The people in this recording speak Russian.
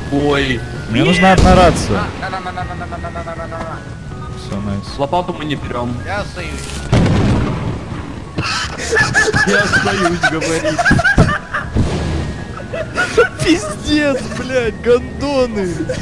Ой. Мне нужна одна рация. На-на-на-на-на-на-на-на-на-на-на. Все, найс. Лопату мы не берем. Я остаюсь. Я остаюсь, говорит. Пиздец, блядь, гондоны.